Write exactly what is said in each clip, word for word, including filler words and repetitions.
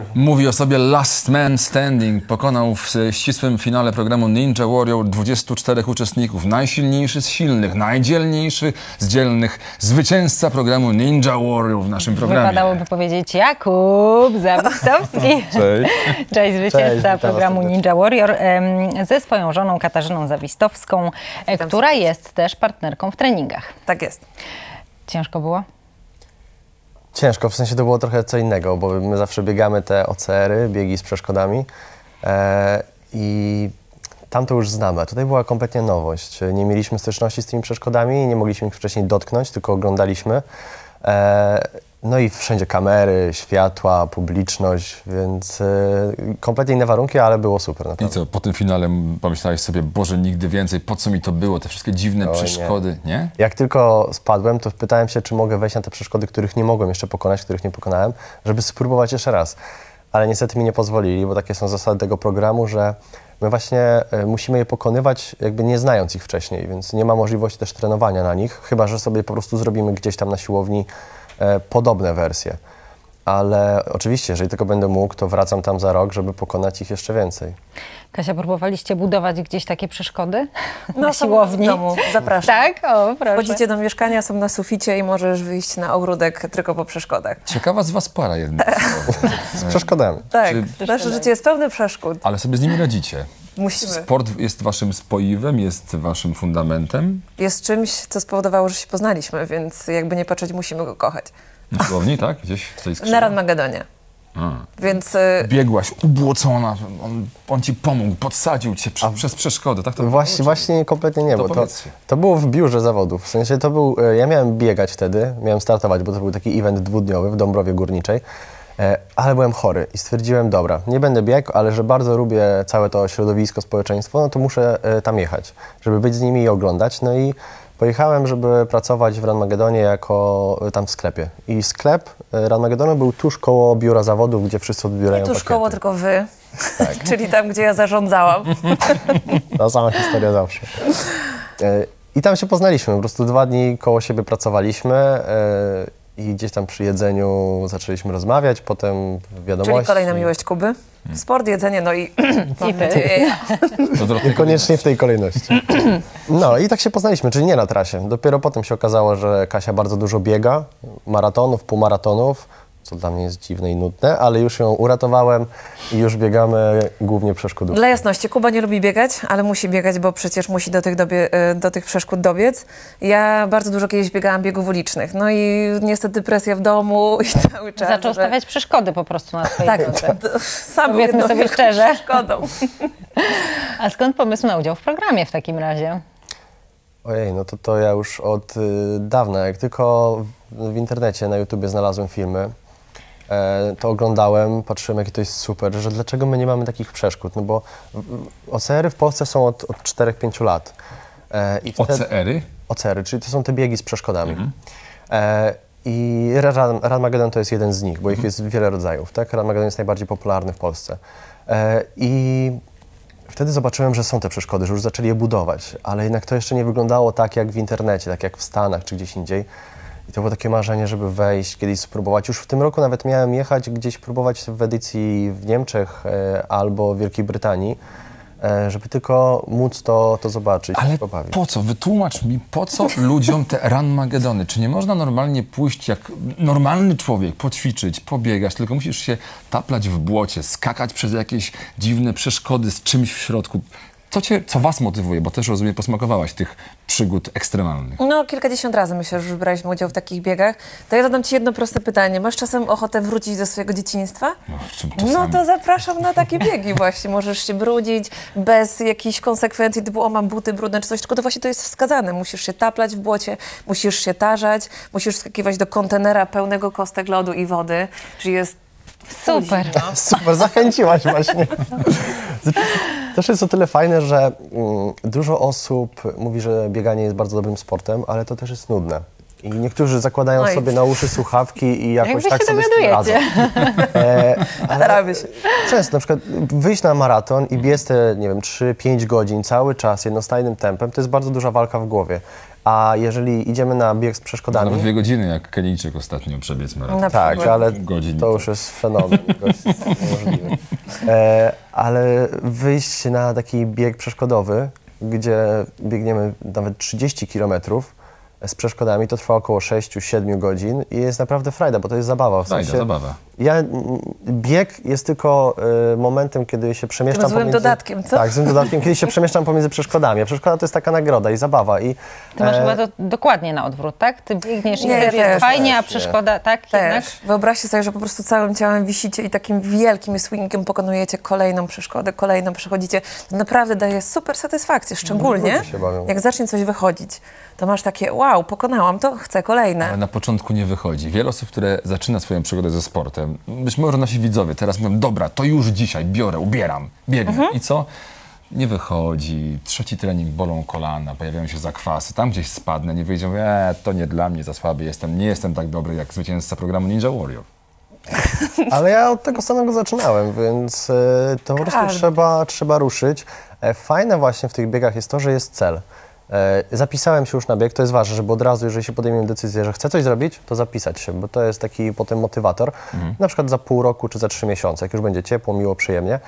Mówi o sobie Last Man Standing. Pokonał w ścisłym finale programu Ninja Warrior dwudziestu czterech uczestników. Najsilniejszy z silnych, najdzielniejszy z dzielnych. Zwycięzca programu Ninja Warrior w naszym programie. Wypadałoby powiedzieć Jakub Zawistowski. Cześć. Cześć, zwycięzca Cześć, programu Ninja Warrior em, ze swoją żoną Katarzyną Zawistowską, e, która jest też partnerką w treningach. Tak jest. Ciężko było? Ciężko, w sensie to było trochę co innego, bo my zawsze biegamy te O C R-y, biegi z przeszkodami e, i tam to już znamy, a tutaj była kompletnie nowość. Nie mieliśmy styczności z tymi przeszkodami, nie mogliśmy ich wcześniej dotknąć, tylko oglądaliśmy. E, no i wszędzie kamery, światła, publiczność, więc e, kompletnie inne warunki, ale było super I naprawdę. co, po tym finale pomyślałeś sobie, Boże, nigdy więcej, po co mi to było, te wszystkie dziwne O, nie. przeszkody, nie? Jak tylko spadłem, to pytałem się, czy mogę wejść na te przeszkody, których nie mogłem jeszcze pokonać, których nie pokonałem, żeby spróbować jeszcze raz. Ale niestety mi nie pozwolili, bo takie są zasady tego programu, że my właśnie e, musimy je pokonywać, jakby nie znając ich wcześniej, więc nie ma możliwości też trenowania na nich, chyba że sobie po prostu zrobimy gdzieś tam na siłowni e, podobne wersje. Ale oczywiście, jeżeli tylko będę mógł, to wracam tam za rok, żeby pokonać ich jeszcze więcej. Kasia, próbowaliście budować gdzieś takie przeszkody No, na są siłowni? w domu. Zapraszam. Tak? O, proszę. Wchodzicie do mieszkania, są na suficie i możesz wyjść na ogródek tylko po przeszkodach. Ciekawa z was para jednak. Z przeszkodami. Tak, Czy- nasze życie jest pełne przeszkód. Ale sobie z nimi radzicie. Musimy. Sport jest waszym spoiwem, jest waszym fundamentem. Jest czymś, co spowodowało, że się poznaliśmy, więc jakby nie patrzeć, musimy go kochać. Na siłowni, tak? Gdzieś w tej Na skrzyni. Ranmagedonie. A. Więc y, Biegłaś ubłocona, on, on ci pomógł, podsadził cię prze, przez przeszkody, tak to Właśnie, właśnie kompletnie nie, To bo to, powiedzcie. to było w biurze zawodów. W sensie to był, e, ja miałem biegać wtedy, miałem startować, bo to był taki event dwudniowy w Dąbrowie Górniczej, e, ale byłem chory i stwierdziłem, dobra, nie będę biegł, ale że bardzo lubię całe to środowisko, społeczeństwo, no to muszę e, tam jechać, żeby być z nimi i oglądać. No i pojechałem, żeby pracować w Ranmagedonie jako e, tam w sklepie. I sklep e, Ranmagedonu był tuż koło biura zawodów, gdzie wszyscy odbierają nie tuż pakiety. koło, tylko wy. Tak. Czyli tam, gdzie ja zarządzałam. Ta sama historia zawsze. E, I tam się poznaliśmy, po prostu dwa dni koło siebie pracowaliśmy e, i gdzieś tam przy jedzeniu zaczęliśmy rozmawiać, potem wiadomości. Czyli kolejna miłość Kuby. Sport, jedzenie, no i mam I ty. nadzieję ja. To do tego Niekoniecznie w tej kolejności. No i tak się poznaliśmy, czyli nie na trasie. Dopiero potem się okazało, że Kasia bardzo dużo biega, maratonów, półmaratonów, co dla mnie jest dziwne i nudne, ale już ją uratowałem i już biegamy głównie przeszkodów. Dla jasności, Kuba nie lubi biegać, ale musi biegać, bo przecież musi do tych, dobie, do tych przeszkód dobiec. Ja bardzo dużo kiedyś biegałam biegów ulicznych, no i niestety presja w domu i cały czas. Zaczął że- stawiać przeszkody po prostu na swojej Tak, drodze. d- sam Powiedzmy jedną sobie wielką szczerze. przeszkodą. A skąd pomysł na udział w programie w takim razie? Ojej, no to to ja już od y, dawna, jak tylko w, w internecie, na YouTubie znalazłem filmy, e, to oglądałem, patrzyłem, jakie to jest super, że dlaczego my nie mamy takich przeszkód, no bo O C R-y w Polsce są od, od czterech pięciu lat. E, i O wtedy- C R-y? O C R-y, czyli to są te biegi z przeszkodami. E, I Ran- Ranmagedon to jest jeden z nich, bo ich jest wiele rodzajów, tak? Ranmagedon jest najbardziej popularny w Polsce. E, I wtedy zobaczyłem, że są te przeszkody, że już zaczęli je budować, ale jednak to jeszcze nie wyglądało tak jak w internecie, tak jak w Stanach czy gdzieś indziej. I to było takie marzenie, żeby wejść, kiedyś spróbować. Już w tym roku nawet miałem jechać gdzieś próbować w edycji w Niemczech e, albo w Wielkiej Brytanii, e, żeby tylko móc to, to zobaczyć Ale i pobawić. po co? Wytłumacz mi, po co ludziom te Ranmagedony? Czy nie można normalnie pójść jak normalny człowiek, poćwiczyć, pobiegać, tylko musisz się taplać w błocie, skakać przez jakieś dziwne przeszkody z czymś w środku? Co cię, co was motywuje? Bo też rozumiem, posmakowałaś tych przygód ekstremalnych. No, kilkadziesiąt razy myślę, że już braliśmy udział w takich biegach. To ja zadam ci jedno proste pytanie. Masz czasem ochotę wrócić do swojego dzieciństwa? No, czym No czasami- to zapraszam na takie biegi właśnie. Możesz się brudzić bez jakichś konsekwencji typu o mam buty brudne czy coś, tylko to właśnie to jest wskazane. Musisz się taplać w błocie, musisz się tarzać, musisz wskakiwać do kontenera pełnego kostek lodu i wody, czyli jest Super. Super, zachęciłaś właśnie. Też jest o tyle fajne, że mm, dużo osób mówi, że bieganie jest bardzo dobrym sportem, ale to też jest nudne. I niektórzy zakładają Oj. sobie na uszy słuchawki i jakoś Jak wy tak się sobie z tym radzą. dowiadujecie? E, ale Staramy się. często na przykład wyjść na maraton i biec te, nie wiem, trzy pięć godzin cały czas jednostajnym tempem, to jest bardzo duża walka w głowie. A jeżeli idziemy na bieg z przeszkodami... Nawet dwie godziny, jak Kenijczyk ostatnio przebiec maraton. Na Tak, przykład. ale Godzin. to już jest fenomen. To jest niemożliwe. E, ale wyjść na taki bieg przeszkodowy, gdzie biegniemy nawet trzydzieści kilometrów z przeszkodami, to trwa około sześć do siedmiu godzin i jest naprawdę frajda, bo to jest zabawa. W Frajda, sensie, zabawa. Ja, bieg jest tylko y, momentem, kiedy się przemieszczam Tym złym pomiędzy... dodatkiem, co? Tak, złym dodatkiem, kiedy się przemieszczam pomiędzy przeszkodami. A przeszkoda to jest taka nagroda i zabawa. I, Ty masz e, chyba to dokładnie na odwrót, tak? Ty biegniesz i Nie, też jest też, fajnie, a też, przeszkoda, tak? Jednak? Też. Wyobraźcie sobie, że po prostu całym ciałem wisicie i takim wielkim swingiem pokonujecie kolejną przeszkodę, kolejną przechodzicie. To naprawdę daje super satysfakcję, szczególnie ludzie się bawią. jak zacznie coś wychodzić. To masz takie, wow, pokonałam to, chcę kolejne. Ale na początku nie wychodzi. Wiele osób, które zaczyna swoją przygodę ze sportem, być może nasi widzowie teraz mówią, dobra, to już dzisiaj biorę, ubieram, biegnę. Mhm. I co? Nie wychodzi, trzeci trening, bolą kolana, pojawiają się zakwasy, tam gdzieś spadnę, nie wyjdzie, mówię, e, to nie dla mnie, za słaby jestem, nie jestem tak dobry jak zwycięzca programu Ninja Warrior. Ale ja od tego samego zaczynałem, więc e, to po prostu Każdy. trzeba, trzeba ruszyć. E, fajne właśnie w tych biegach jest to, że jest cel. E, zapisałem się już na bieg, to jest ważne, żeby od razu, jeżeli się podejmiemy decyzję, że chcę coś zrobić, to zapisać się, bo to jest taki potem motywator. Na przykład za pół roku czy za trzy miesiące, jak już będzie ciepło, miło, przyjemnie.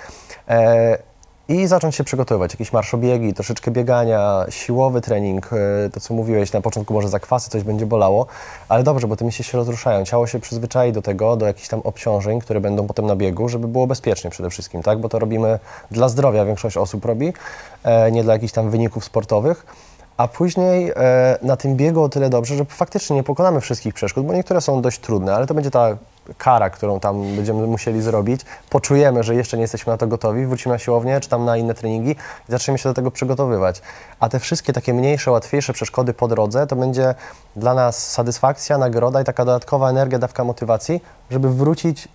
E, I zacząć się przygotowywać, jakieś marszobiegi, troszeczkę biegania, siłowy trening, e, to co mówiłeś, na początku może zakwasy, coś będzie bolało, ale dobrze, bo te mięśnie się rozruszają, ciało się przyzwyczai do tego, do jakichś tam obciążeń, które będą potem na biegu, żeby było bezpiecznie przede wszystkim, tak, bo to robimy dla zdrowia, większość osób robi, e, nie dla jakichś tam wyników sportowych. A później e, na tym biegu o tyle dobrze, że faktycznie nie pokonamy wszystkich przeszkód, bo niektóre są dość trudne, ale to będzie ta kara, którą tam będziemy musieli zrobić. Poczujemy, że jeszcze nie jesteśmy na to gotowi, wrócimy na siłownię czy tam na inne treningi i zaczniemy się do tego przygotowywać. A te wszystkie takie mniejsze, łatwiejsze przeszkody po drodze to będzie dla nas satysfakcja, nagroda i taka dodatkowa energia, dawka motywacji, żeby wrócić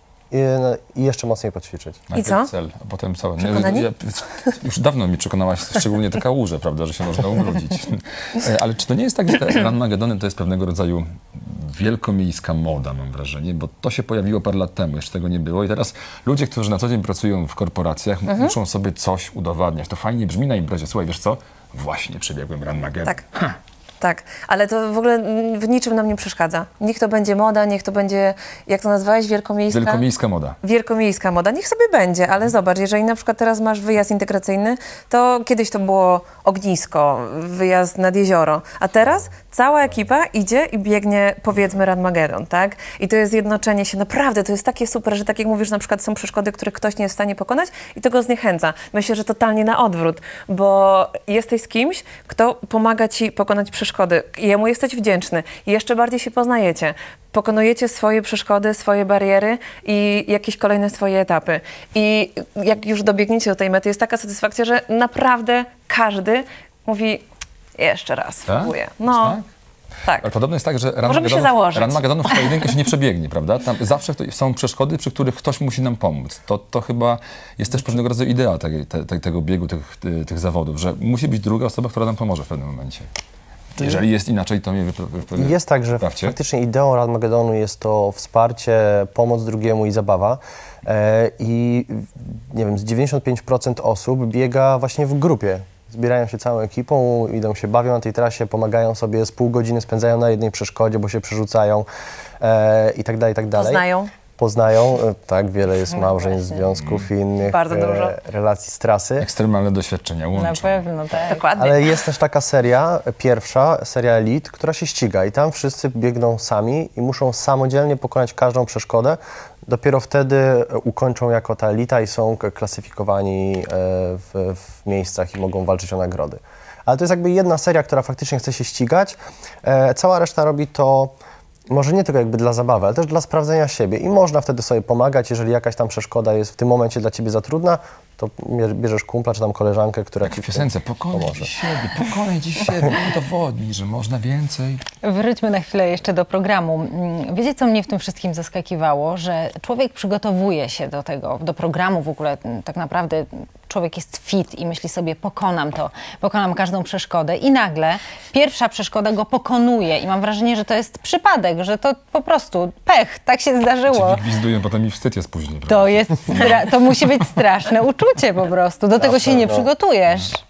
i, i jeszcze mocniej poćwiczyć. Najpierw co? cel, a potem całe. Przekonani? Ja, już dawno mnie przekonałaś, szczególnie taka łóża, prawda, że się można ubrudzić. E, Ale czy to nie jest tak, że te Ranmagedony to jest pewnego rodzaju wielkomiejska moda, mam wrażenie, bo to się pojawiło parę lat temu, jeszcze tego nie było i teraz ludzie, którzy na co dzień pracują w korporacjach, Mhm. muszą sobie coś udowadniać. To fajnie brzmi na imprezie. Słuchaj, wiesz co? Właśnie przebiegłem Ranmagedon. Tak. Tak, ale to w ogóle mm, w niczym nam nie przeszkadza. Niech to będzie moda, niech to będzie, jak to nazwałeś, wielkomiejska? Wielkomiejska moda. Wielkomiejska moda. Niech sobie będzie, ale zobacz, jeżeli na przykład teraz masz wyjazd integracyjny, to kiedyś to było ognisko, wyjazd nad jezioro, a teraz cała ekipa idzie i biegnie, powiedzmy, Ranmagedon, tak? I to jest zjednoczenie się, naprawdę, to jest takie super, że tak jak mówisz, na przykład są przeszkody, których ktoś nie jest w stanie pokonać i to go zniechęca. Myślę, że totalnie na odwrót, bo jesteś z kimś, kto pomaga ci pokonać przeszkody. Jemu jesteś wdzięczny i jeszcze bardziej się poznajecie. Pokonujecie swoje przeszkody, swoje bariery i jakieś kolejne swoje etapy. I jak już dobiegniecie do tej mety, jest taka satysfakcja, że naprawdę każdy mówi jeszcze raz, Tak? spróbuję. No, Tak? tak. Ale podobno jest tak, że Możemy się Ranmagedonów- założyć. Ranmagedonów w pojedynkę się nie przebiegnie, prawda? Tam zawsze to są przeszkody, przy których ktoś musi nam pomóc. To, to chyba jest też pewnego rodzaju idea tej, te, te, tego biegu, tych, ty- tych zawodów, że musi być druga osoba, która nam pomoże w pewnym momencie. Jeżeli jest inaczej, to mnie wypro- wypro- Jest tak, że wyprawcie. faktycznie ideą Ranmagedonu jest to wsparcie, pomoc drugiemu i zabawa. E, I nie wiem, z dziewięćdziesiąt pięć procent osób biega właśnie w grupie. Zbierają się całą ekipą, idą się, bawią na tej trasie, pomagają sobie, z pół godziny spędzają na jednej przeszkodzie, bo się przerzucają e, i tak dalej, i tak dalej. Poznają. Poznają, e, tak, wiele jest No małżeństw, właśnie. związków i innych Bardzo dużo. e, relacji z trasy. Ekstremalne doświadczenia łączą. Na pewno, tak. Dokładnie. Ale jest też taka seria, pierwsza, seria Elite, która się ściga i tam wszyscy biegną sami i muszą samodzielnie pokonać każdą przeszkodę. Dopiero wtedy e, ukończą jako ta elita i są k- klasyfikowani e, w, w miejscach i mogą walczyć o nagrody. Ale to jest jakby jedna seria, która faktycznie chce się ścigać. E, cała reszta robi to może nie tylko jakby dla zabawy, ale też dla sprawdzenia siebie i można wtedy sobie pomagać, jeżeli jakaś tam przeszkoda jest w tym momencie dla ciebie za trudna, to bie- bierzesz kumpla czy tam koleżankę, która Jak ci w piosence, pokonaj pomoże. dziś siebie, pokonaj dziś siebie, udowodnij, że można więcej. Wróćmy na chwilę jeszcze do programu. Mm, Wiecie, co mnie w tym wszystkim zaskakiwało? Że człowiek przygotowuje się do tego, do programu w ogóle. mm, Tak naprawdę człowiek jest fit i myśli sobie, pokonam to, pokonam każdą przeszkodę i nagle pierwsza przeszkoda go pokonuje i mam wrażenie, że to jest przypadek, że to po prostu pech, tak się zdarzyło. Ci gwizdują, potem i wstyd jest później. To jest, stra- to musi być straszne uczucie po prostu. Do tego się nie pewno. przygotujesz.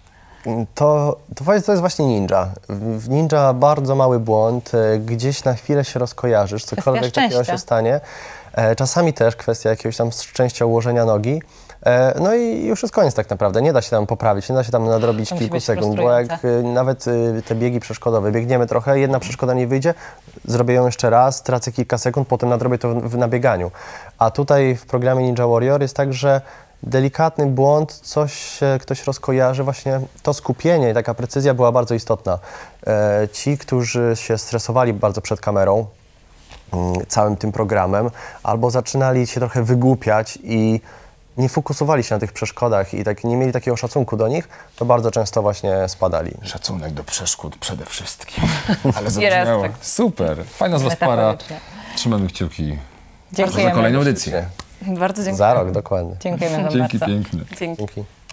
To, to, jest, to jest właśnie ninja. W w ninja bardzo mały błąd, e, gdzieś na chwilę się rozkojarzysz, cokolwiek takiego szczęścia. się stanie. E, czasami też kwestia jakiegoś tam szczęścia ułożenia nogi. E, no i już jest koniec tak naprawdę. Nie da się tam poprawić, nie da się tam nadrobić To musi kilku być sekund, bo jak frustrujące. e, nawet e, te biegi przeszkodowe, biegniemy trochę, jedna przeszkoda nie wyjdzie, zrobię ją jeszcze raz, tracę kilka sekund, potem nadrobię to w, w nabieganiu. A tutaj w programie Ninja Warrior jest tak, że delikatny błąd, coś się ktoś rozkojarzy, właśnie to skupienie i taka precyzja była bardzo istotna. E, ci, którzy się stresowali bardzo przed kamerą, mm, całym tym programem, albo zaczynali się trochę wygłupiać i nie fokusowali się na tych przeszkodach i tak nie mieli takiego szacunku do nich, to bardzo często właśnie spadali. Szacunek do przeszkód przede wszystkim. Ale zabrzmiało. respekt. Super. Fajna z was para. Metaforycznie. Trzymamy kciuki Dziękujemy. za kolejną edycję. Bardzo dziękuję. Za rok, dokładnie. Dziękujemy wam Dzięki bardzo. piękne. Dzięki. Dzięki.